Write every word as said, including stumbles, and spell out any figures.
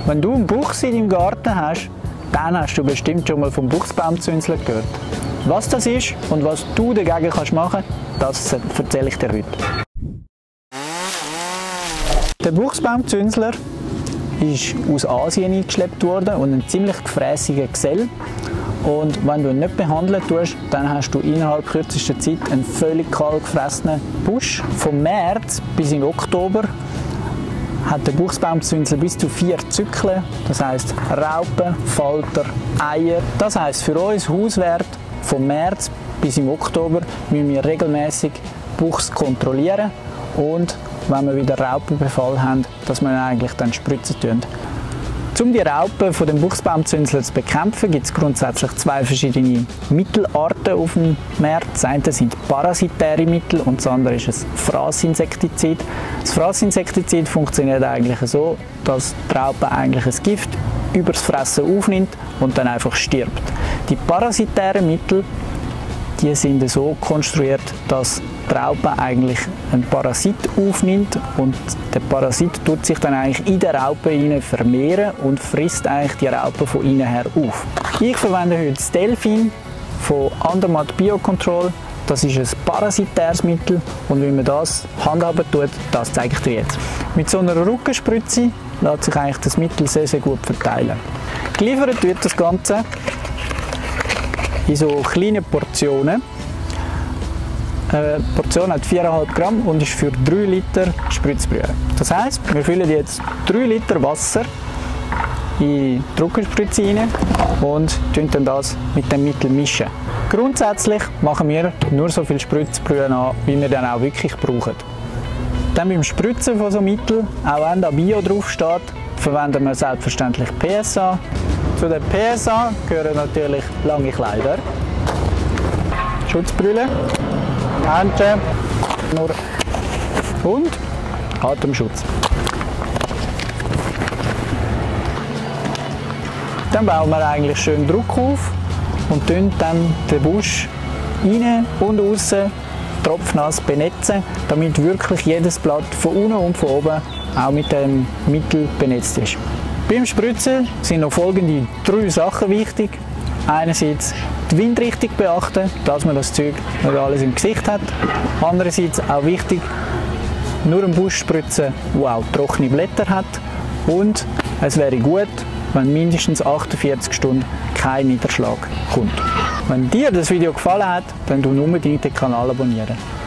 Wenn du einen Buchs in deinem Garten hast, dann hast du bestimmt schon mal vom Buchsbaumzünsler gehört. Was das ist und was du dagegen kannst machen, das erzähle ich dir heute. Der Buchsbaumzünsler ist aus Asien eingeschleppt worden und ein ziemlich gefräßiger Gesell. Und wenn du ihn nicht behandeln tust, dann hast du innerhalb kürzester Zeit einen völlig kahl gefressenen Busch. Vom März bis in Oktober hat der Buchsbaumzünsler bis zu vier Zyklen, das heisst Raupen, Falter, Eier. Das heisst für uns Hauswert vom März bis im Oktober müssen wir regelmäßig Buchs kontrollieren und wenn wir wieder Raupenbefall haben, dass wir eigentlich dann spritzen tun. Um die Raupen von dem Buchsbaumzünsler zu bekämpfen, gibt es grundsätzlich zwei verschiedene Mittelarten auf dem Markt. Das eine sind parasitäre Mittel und das andere ist ein Fraßinsektizid. Das Fraßinsektizid funktioniert eigentlich so, dass die Raupe eigentlich ein Gift über das Fressen aufnimmt und dann einfach stirbt. Die parasitären Mittel, die sind so konstruiert, dass die Raupe eigentlich einen Parasit aufnimmt und der Parasit tut sich dann eigentlich in der Raupe hinein vermehren und frisst eigentlich die Raupe von innen her auf. Ich verwende heute das Delphin von Andermatt Biocontrol. Das ist ein parasitäres Mittel und wie man das handhaben tut, das zeige ich dir jetzt. Mit so einer Rückenspritze lässt sich eigentlich das Mittel sehr, sehr gut verteilen. Geliefert wird das Ganze in so kleinen Portionen. Eine Portion hat vier Komma fünf Gramm und ist für drei Liter Spritzbrühe. Das heisst, wir füllen jetzt drei Liter Wasser in die Rückenspritze rein und mischen dann das mit dem Mittel mischen. Grundsätzlich machen wir nur so viel Spritzbrühe an, wie wir dann auch wirklich brauchen. Dann beim Spritzen von so Mittel, auch wenn da Bio drauf steht, verwenden wir selbstverständlich P S A. Zu den P S A gehören natürlich lange Kleider, Schutzbrille, Handschuhe und Atemschutz. Dann bauen wir eigentlich schön Druck auf und tun dann den Busch innen und außen tropfnass benetzen, damit wirklich jedes Blatt von unten und von oben auch mit dem Mittel benetzt ist. Beim Spritzen sind noch folgende drei Sachen wichtig. Einerseits die Windrichtung beachten, dass man das Zeug nicht alles im Gesicht hat. Andererseits auch wichtig, nur einen Busch spritzen, der auch trockene Blätter hat. Und es wäre gut, wenn mindestens achtundvierzig Stunden kein Niederschlag kommt. Wenn dir das Video gefallen hat, dann tu unbedingt den Kanal abonnieren.